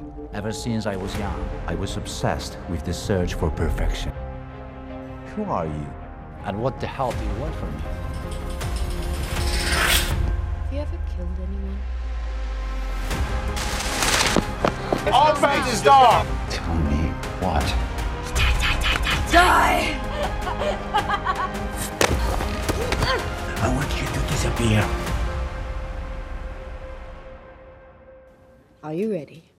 Ever since I was young, I was obsessed with the search for perfection. Who are you? And what the hell do you want from me? Have you ever killed anyone? Open this door! Tell me what? Die! I want you to disappear. Are you ready?